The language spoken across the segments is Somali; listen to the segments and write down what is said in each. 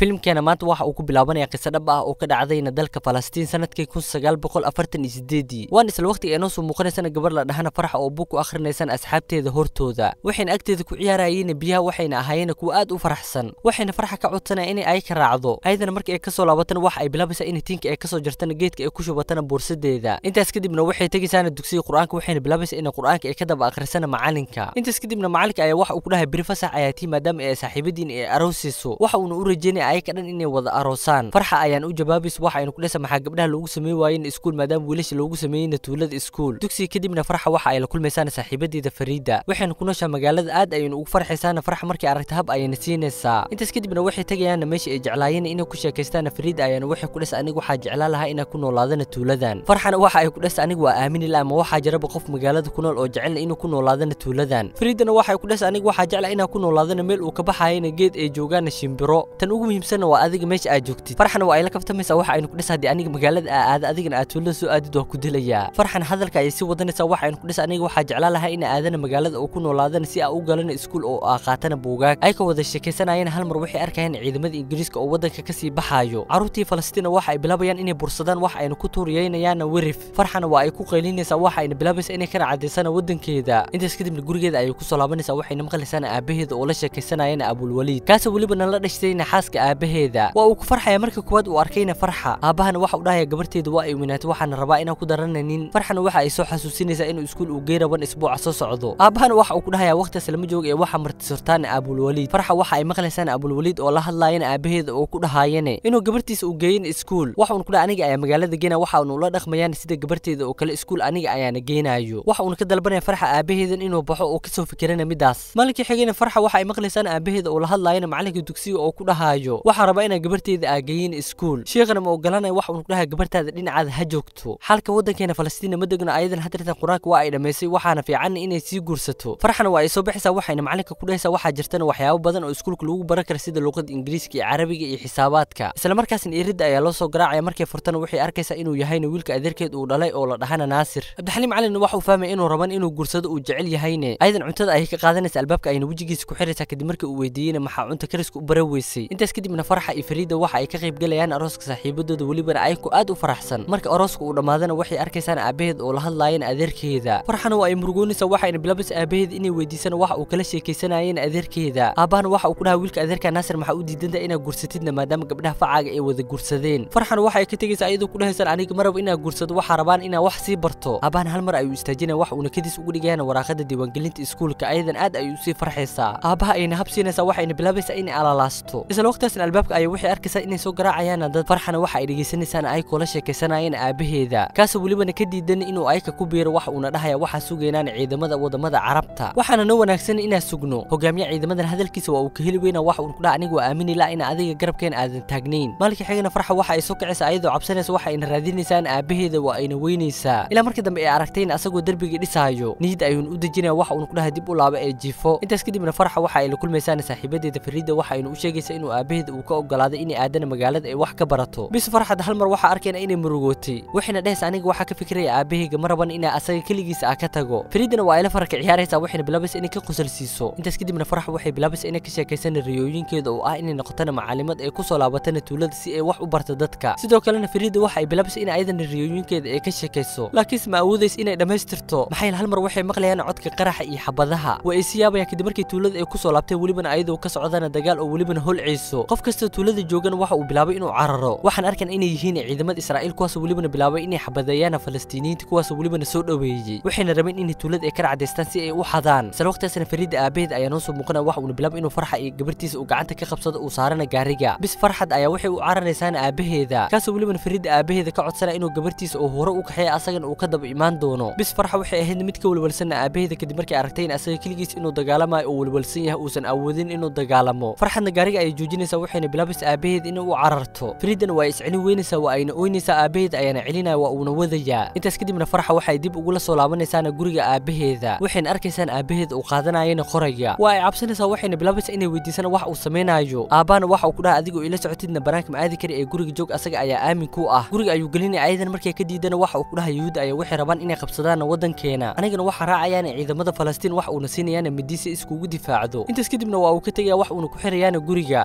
filimkeena maanta waxa uu ku bilaabanaya qiso dhab ah oo ka dhacdayna dalka Falastiin sanadkii 1948 waan isla waqti ay noo soo muuqanaysana gabar la dhahana Farxa oo buug ku akhrinaysan asxaabteeda hortooda waxayna agteeda ku ciyaarayeen biyaha waxayna ahaayeen kuwa aad u faraxsan waxayna Farxa ka codsanay inay ay ka raacdo ayadana markii ay ka soo laabatana waxa ay bilaabaysaa in tiinka ay ka soo jartana geedka ay ku shubatana boorsadeeda intaas kadibna waxay tagaysaa dugsiga Quraanka waxayna bilaabaysaa in Quraanka ay ka daba akhrisana macalinka intaas kadibna macalinka ayaa waxa uu ku dhahay biri fasax ayaati maadaama ay saaxiibadiin ay aroosiso waxa uu u rajeynay ay ka dhan inay wada aroosaan Farxa ayaan u jawaabayso waxa ay ku dhashay maxaa gabdhaha loogu sameeyay waayeen iskuul maadaama wiilasha loogu sameeyay tuulada iskuul dugsiga kadibna Farxa waxa ay la kulmaysaa saaxiibadeeda Fariida waxayna ku nooshaa magaalada aad ayayna ugu farxaysaa Farxa markii aragtay hab ayayna siinaysaa intaas kadibna waxay tagayaan meesha ay jeclaayeen inay ku sheekaystaan Fariida ayaan waxay ku dhashay anigu waxa jeclaa lahaa inaan ku noolaadana tuuladan Farxana waxa ay ku dhashay anigu waa aamin ilaa ma waxa jiraba qof magaalada ku nool oo jecel inuu ku noolaadana tuuladan Fariidana waxa ay ku dhashay anigu waxa jeclaa inaan ku noolaadana meel uu ka baxayna geed ay joogaan shimbiro tan ugu muhiimsan waa adiga meesha aad joogtid Farxana waa ay la kaftamaysaa waxa ay ku dhashay aniga magaalada aad adigana aad tuulada soo aadid waa ku dilaya Farxan hadalka ay si wadanaysaa waxa ay ku dhashay aniga waxa jeclaa lahaa in aadana magaalada oo ku noolaadana si ay u galana iskuul oo qaatana buugaag ay ka wada sheekaysanayeen hal mar waxay arkayeen ciidamada Ingiriiska oo wadanka ka sii baxaayo caruurtii Falastiin waxa ay bilaabayaan inay bursadaan waxa ay ku tuuriyeynayaan wirif Farxana waa ay ku qaylinaysaa waxa ay bilaabaysaa inay ka raacdeysana wadankeeda intaas kadibna gurigeeda ay ku soo laabanaysaa waxayna maqlaysaa aabaheeda oo la sheekaysanayeen Abul Waliid kaas waliba la dhashtayna xaaska aabaheeda waa uu ku farxaya markii kuwad uu arkayna Farxa aabahana waxa uu dhahay gabarteedu waa ay winaatay waxaana rabaa inaan ku darananin Farxana waxa ay soo xasuusinaysaa inuu iskuul uu geeraban isbuuc soo socdo aabahana waxa uu ku dhahay waqtigaas lama joogo ee waxa martisurtaan Abul Waliid Farxa waxa ay maqlaysaa Abul Waliid oo la hadlaayeen aabaheeda oo ku dhahaayeen inuu gabartiisa uu geeyin iskuul waxa uu ku dhahay aniga ayaa magaalada geena waxa uu la dhaqmayaan sida gabarteeda oo kale iskuul aniga ayaana geenaayo waxa uu ka dalbanaya Farxa aabaheeda inuu baxo oo ka soo fikirana midaas maalinkii xigayna Farxa waxa ay maqlaysaa aabaheeda oo la hadlaayeen macalinka dugsiga oo ku dhahaayo waxa rabaa inay gabarteeda geeyin iskuul sheekhana ma ogolanay waxa uu ku dhahay gabartaada dhinacaada ha joogto halka wadankeena Falastiin ma degno ayadan hadirtan Quraanka waa ay dhameysay waxaana fiican inay sii guursato Farxana waa ay soo bixaysaa waxayna macalinka ku dhahaysaa waxa jirtana waxyaabo badan oo iskuulka lagu baran karo sida luqadda Ingiriiska iyo Carabiga iyo xisaabaadka isla markaasna iridda ayaa loo soo garaacay markay furtana waxay arkaysaa inuu yahay wiilka adeerkeed uu dhalay oo la dhahana Naasir Abdixaliim Calin waxa uu fahmay inuu raban inuu guursado uu jecel yahayne ayadan cuntada ay ka qaadanaysaa albaabka ayna wajigiisa ku xiraysaa kadib markii uu weydiiyay maxaa cunta karisku u baraweysay intaas kadibna Farxa iyo Fariida waxa ay ka qayb galayaan arooska saaxiibadooda waliba ay ku aad u faraxsan marka arooska uu dhamaadana waxay arkaysaa aabaheed oo la hadlaayeen adeerkeeda Farxana waa ay murugoonaysaa waxayna bilaabaysaa aabaheed inay weydiisana waxa uu kala sheekaysanayeen adeerkeeda aabahana waxa uu ku dhahay wiilka adeerka Naasir maxaa u diidanta inaa guursatidna maadaama gabdhaha facaaga ay wada guursadeen Farxana waxa ay ka tagaysaa iyadoo ku dhahaysan aniga maraba inaa guursado waxa rabaan inaa wax sii barto aabahana hal mar ayuu istaajinay wax uu nakadiis ugu dhigayaan waraaqada diiwaangelinta iskuulka ayadan aad ayuu sii farxaysaa aabaha ayna habsiinaysaa waxayna bilaabaysaa inay alalaasto isla waqtigaasna albaabka ay waxay arkaysaa inay soo garaacayaan dad Farxana waxa ay dhageysanaysaa ay kula sheekaysanayeen aabaheeda kaas waliba ka diidan inuu ay ka ku biiro wax uuna dhahaya waxa sugeynaan ciidamada wadamada Carabta waxaana noo wanaagsan inaa sugno hogaamiye ciidamadan hadalkiisa waa uu ka heli weynaa wax uu ku dhahay anigu waa aamin ilaa in adiga garabkeen aadan taagnayn maalinka xigana Farxa waxa ay soo kacaysaa ayadoo cabsanaysa waxa ay raadinaysaa aabaheeda waa ayna weynaysaa ilaa markii dambe ay aragtay in asagoo darbiga dhisaayo niyad ayuu u dajinaya waxa uu ku dhahay dib u laabo ee jiifo intaas kadibna Farxa waxa ay la kulmaysaa saaxiibadeeda Fariida waxa ay u sheegaysaa inuu aabaheeda uu ka ogolaaday in aadana magaalada ay wax ka barato bis Farxad hal mar waxa arkayna inay murugootay waxayna dhahaysaa aniga waxa ka fikiraya aabaheyga maraban in asaga kaligiisa ka tago Fariidana waa ay la farka ciyaaraysaa waxayna bilaabaysaa inay ka qosalsiiso intaas kadibna Farxa waxay bilaabaysaa inay ka sheekaysan riyooyinkeeda oo ah inay noqotana macallimad ay ku soo laabatana tuulada si ay wax u barto dadka sidoo kalena Fariida waxa ay bilaabaysaa in ayadan riyooyinkeeda ay ka sheekayso laakiin ma awoodayso inay dhameystirto maxay hal mar waxay maqlayaan codka qaraxa iyo xabadaha waa ay siyaabayaan kadib markii tuulada ay ku soo laabtay waliba ayadoo ka socdana dagaal oo waliba holciiso qof kasta tuulada joogan waxa uu bilaabay inuu cararo waxaan arkan inay yihiin ciidamada Israa'iil kuwaas waliba bilaabay inay xabadeeyaan Falastiiniyiinta kuwaas waliba soo dhaweeyay waxayna rabeen in tuulada ay ka racdeystaan si ay u xadaan isla waqtigaasna Fariida aabaheed ayaa noo soo muuqanaya waxa uu bilaabay inuu Farxa iyo gabartiisa uu gacanta ka qabsado uu saarana gaariga bis Farxad ayaa waxay u cararaysaa aabaheeda kaas waliba Fariida aabaheeda ka codsanay inuu gabartiisa oo hore u kaxeeyo asagana uu ka daba imaan doono bis Farxa waxay ahayd mid ka walwalsan aabaheeda kadib markii aragtay in asaga kaligiis inuu dagaalamayo oo walwalsan yahay uusan awoodin inuu dagaalamo Farxadna gaariga ay joojinaysaa waxayna bilaabaysaa aabaheeda inuu u cararto Fariidana waa isceli weynaysaa waa ayna ooynaysaa aabaheeda ayaana celinaya waa uuna wadayaa intaas kadibna Farxa waxay dib ugu la soo laabanaysaa guriga aabaheeda waxayna arkaysaa aabaheeda uu qaadanayeen qoraya waa ay cabsanaysaa waxayna bilaabaysaa inay weydiisana wax uu sameeynaayo aabana waxa uu ku dhahay adigu ila socotidna banaanka ma aadi kari ee guriga joog asaga ayaa aamin ku ah guriga ayuu gelinay ayadan markay ka diidana waxa uu ku dhahay yuhuud ayaa waxay rabaan inay qabsadaan wadankeena anigana waxa raacayaan ciidamada Falastiin wax uuna siinayaan midiisa iskugu difaacdo intaas kadibna waa uu ka tagay wax uuna ku xirayaan guriga Farxana waa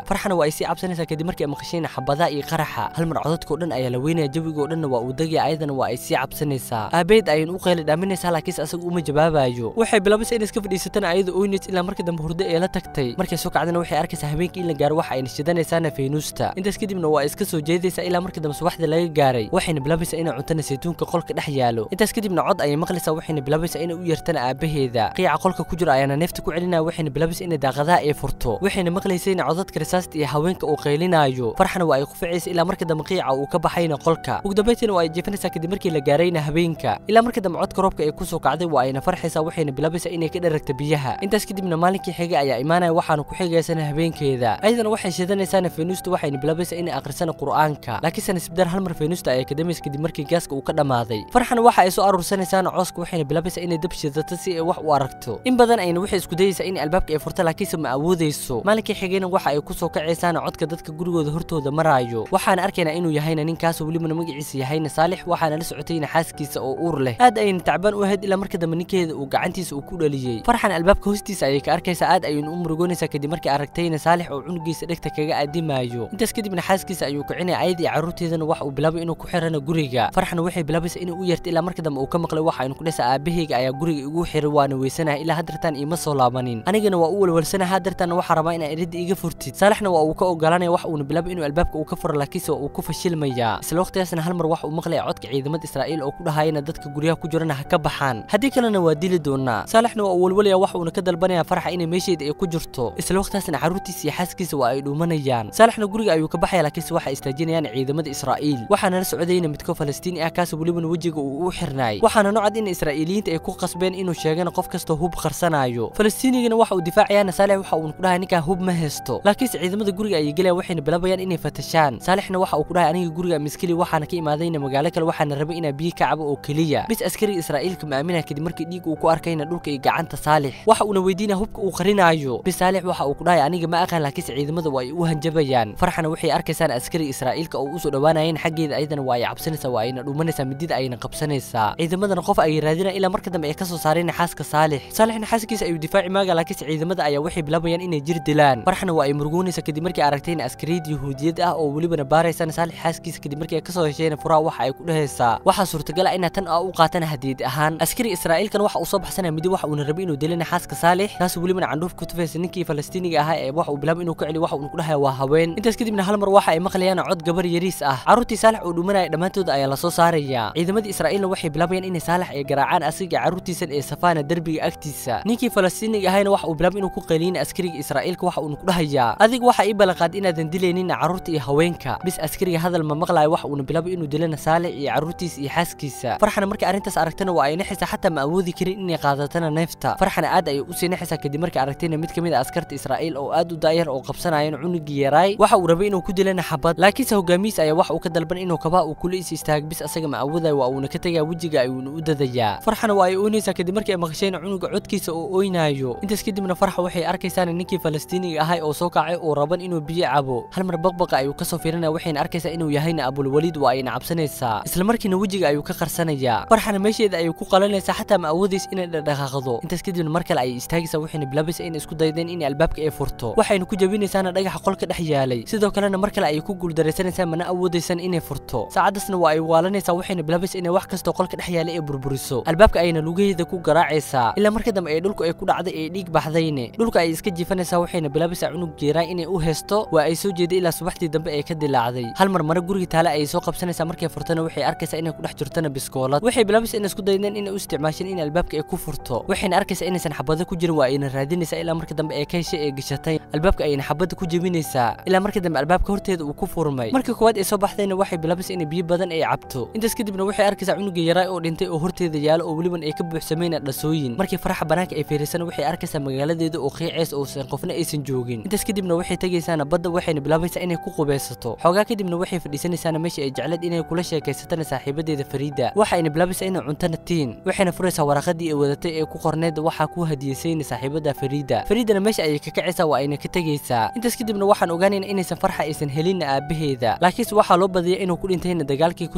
waa sii cabsanaysaa kadib markii ay maqasheen xabadaha iyo qaraxa hal mar codadka oo dhan ayaa la weynaya jawiga oo dhan waa uu dagaya ayadana waa ay sii cabsanaysaa aabeed ayaan u qeyli dhaaminaysaa laakiin asaga uma jawaabayo waxay bilaabaysaa inay iska fadhiisatana ayada oynis ilaa markii dambe hurdo ee la tagtay markay soo kacdana waxay arkaysaa habeenkii in la gaaro waxa ayna shidanaysaana faynuusta intaas kadibna waa iska soo jeedaysaa ilaa markii dambe subaxda laga gaaray waxayna bilaabaysaa inay cuntana saytuunka qolka dhex yaalo intaas kadibna cod ayay maqlaysaa waxayna bilaabaysaa inay u yeertana aabaheeda qiica qolka ku jira ayaana neefta ku celinaya waxayna bilaabaysaa inay daaqadaha ay furto waxayna maqlaysaa in codadka risaasta iyo haweenka uu qaylinaayo farxana waa ay quficaysaa ilaa markii dambe qiica uu ka baxayna qolka ugu dambeyntiina waa ay jeefanaysaa kadib markii la gaarayna habeenka ilaa markii dambe codka roobka ay kusoo kacday waa ayna farxaysaa waxayna bilaabaysaa inay ka dharagta biyaha intaas kadibna maalinkii xigay ayaa imaanaya waxaana ku xigaysana habeenkeeda ayadana waxay shidanaysaana faynuusta waxayna bilaabaysaa inay akhrisana qur'aanka laakiinse nisbadar hal mar faynuusta ayaa ka damaysa kadib markii gaaska uu ka dhamaaday farxana waxa ay soo aruursanaysaana cooska waxayna bilaabaysaa inay dab shidato si ay wax u aragto in badan ayna waxay isku dayaysaa in albaabka ay furto laakiinse ma awoodayso maalinkii xigayna waxa ay kusoo kacaysaana codka dadka gurigooda hortooda maraayo waxaana arkaynaa inuu yahayna ninkaas welibana magaciisa yahayna saalix waxaana la socotayna xaaskiisa oo uur leh aad ayna tacbaan u ahayd ilaa markii dambe ninkeeda uu gacantiisa uu ku dhaliyey farxan albaabka hoostiisa ayay ka arkaysaa aad ayaynu u murugoonaysaa kadib markii aragtayna saalix oo cunugiisa dhegta kaga aadimaayo intaas kadibna xaaskiisa ayuu kicinaya ayad iyo carruurteedana wax uu bilaabay inuu ku xirana guriga farxan waxay bilaabaysaa inuu u yeerto ilaa markii dambe uu ka maqlay waxa aynu ku dhaysaa aabahayga ayaa guriga igu xiray waana weysanahay ilaa haddartaan iima soo laabanin anigana waa u walwalsanahay haddartaana waxaa rabaa inaa iridda iga furtid saalixna waa uu ka ogolanaya wax uuna bilaabay inuu albaabka uu ka furo laakiinse waa uu ku fashilmayaa isla waqtigaasna hal mar wax uu maqlaya codka ciidamada Israa'iil oo ku dhahayna dadka guryaha ku jirana ha ka baxaan haddii kalena waa dili doonaa saalixna waa uu walwalaya wax uuna ka dalbanaya farxa inay meesheeda ay ku jirto isla waqtigaasna carruurtiisa iyo xaaskiisa waa ay dhuumanayaan saalixna guriga ayuu ka baxaya laakiinse waxa istaajinayaan ciidamada Israa'iil waxaana la socdayna midko Falastiini ah kaas welibana wajiga uu u xirnay waxaana nocad in Israa'iiliyiinta ay ku qasbeen inuu sheegana qof kasto hub qarsanayo Falastiinigana waxa uu difaacayana saalix waxa uu ku dhahay ninka hub ma haysto laakiinse ciidamada guriga ay galayaan waxayna bilaabayaan inay fatashaan saalixna waxa uu ku dhahay aniga guriga miskili waxaana ka imaadayna magaalo kale waxaana rabay inaa biyo ka cabo oo kaliya bis askariga Israa'iilka ma aaminaa kadib markii dhiig uu ku arkayna dhulka iyo gacanta saalix waxa uuna weydiinaa hubka uu qarinayo bis saalix waxa uu ku dhahay aniga ma aqaan laakiinse ciidamada waa ay u hanjabayaan farxana waxay arkaysaan askariga Israa'iilka oo u soo dhawaanayeen xaggeeda ayadana waa ay cabsanaysaa waa ayna dhuumanaysaa midida ayna qabsanaysaa ciidamadana qof ay raadinayaan ilaa markii dambe ay ka soo saareen xaaska saalixna xaaskiisa ayuu difaaci maaga laakiinse ciidamada ayaa waxay bilaabayaan inay jir dilaan farxana waa ay murugoonaysaa kadib markii aragtayna askariyad yahuudiyad ah oo welibana baaraysana saalix xaaskiisa kadib markii ay ka soo hesheen furaha waxa ay ku dhahaysaa waxa suurtagal ah in tan u qaatana hadiyad ahaan askari Israa'iilkan waxa uu soo baxsanay midi waxa uu rabay inuu dilina xaaska saalix taas welibana candhuuf ku tufaysa ninkii Falastiiniga ahaa ee waxa uu bilaabay inuu ka celi waxa uu ku dhahay waa haween intaas kadibna hal mar waxa ay maqlayaan cod gabar yariis ah carruurtii saalix oo dhumanay dhamaantood ayaa la soo saaraya ciidamadii Israa'iilna waxay bilaabayaan inay saalix ay garaacaan asiga carruurtiisan ee safaana darbiga agtiisa ninkii Falastiiniga ahaana waxa uu bilaabay inuu ku qeyliyay askariga Israa'iilka waxa uu ku dhahayaa adig waxa ay balaqaad inaadan dilaynin carruurta iyo haweenka bis askariga hadal ma maqlayo waxa uu bilaabay inuu dilana saalix iyo carruurtiisa iyo xaaskiisa farxana markii arintaas aragtana waa ay naxaysaa xataa ma awoodi karin inay qaadatana neefta farxana aad ay u sii naxaysaa kadib markii aragtayna mid kamid ah askarta Israa'iil oo aad u daayar oo qabsanayeen cunugii yaray waxa uu rabay inuu ku dilana xabad laakiinse hogaamiis ayaa wax uu ka dalban inuu kaba uu kula istaag bis asaga ma awoodayo waa uu ka tagay wajiga ayuu u dadayaa farxana waa ay oonaysaa kadib markii ay maqasheen cunuga codkiisa oo ooynayo intaas kadibna farxa waxay arkaysaan ninkii Falastiiniga ahaa oo soo kacay oo raban inuu biyo cabo hal mar baqbaqa ayuu ka soo fiirinaya waxayna arkaysaa inuu yahayna Abul Waliid waa ay cabsanaysaa isla markiina wajiga ayuu ka qarsanaya farxana meesheeda ayuu ku qalanaysaa xataa ma awoodayso inay dhaqaaqdo intaas kadibna mar kale ay istaagaysaa waxayna bilaabaysaa inay isku daydeen in albaabka ay furto waxayna ku jabinaysaana dhagaxa qolka dhex yaalay sidoo kalena mar kale ay ku guuldareysanaysaa mana awoodaysan inay furto saacadasna waa ay waalanaysaa waxayna bilaabaysaa inay wax kasta qolka dhex yaalay ay burburiso albaabka ayna lugaheeda ku garaacaysaa ilaa markii dambe ay dhulku ay ku dhacday ee dhiig baxdayne dhulka ay iska jiifanaysaa waxayna bilaabaysaa cunug jeeraa inay u heesto waa ay soo jeeday ilaa subaxdii dambe ay ka dilaacday hal mar mara guriga taale ay soo qabsanaysaa markay furtana waxay arkaysaa inay ku dhex jirtana biskoolad waxay bilaabaysaa inay isku daydeen inay u isticmaashaan in albaabka ay ku furto waxayna arkaysaa inaysan xabado ku jirin waa ayna raadinaysaa ilaa markii dambe ay ka heshay ee gashatay albaabka ayna xabada ku jabinaysaa ilaa markii dambe albaabka horteeda uu ku furmay markii koowaad ay soo baxdayna waxay bilaabaysaa inay biyo badan ay cabto intaas kadibna waxay arkaysaa cunugii yaraa oo dhintay oo horteeda yaalo oo weliban ay ka buuxsameeyeen dhasooyin markii faraxa banaanka ay fiirisana waxay arkaysaa magaaladeeda oo qiiceys oo san qofna aysan joogin intaas kadibna waxay tagaysaa badda waxayna bilaabaysaa inay ku qubeysato xogaa kadibna waxay fadhiisanaysaa meeshii ay jecleed inay kula sheekaysatana saaxiibadeeda Fariida waxayna bilaabaysaa inay cuntana tiin waxayna furaysaa waraqadii ay wadatay ee ku qorneed waxa ku hadiyeysay saaxiibada Fariidana meesha ay ka kacaysaa waa ayna ka tagaysaa intaas kadibna waxaan ogaanaynaa inaysan farxa aysan helin aabaheeda laakiin waxa loo badiyay inuu ku dhintay dagaalkii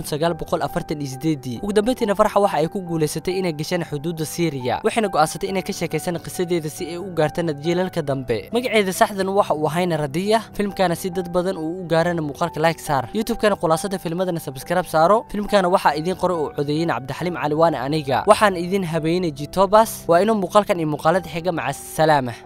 1948 ugu dambeyntiina farxa waxa ay ku guuleysatay inay gashaan xuduudda Syria waxayna go'aansatay inay ka sheekaysan qisadeeda si ay u gaartaan jiilalka dambe magaceeda saxdan waxa uu ahaayna qadiya filmkana si dad badan uu u gaarana muuqaalka like saar youtube-kana khulaasada filmadana subscribe saaro filmkana waxa idin qoray oo codeeyay Cabdixaliim Cali waana aniga waxaan idin habeynay Jitobas waa inuu muuqaalkan iyo muuqaalada xiga maca salaama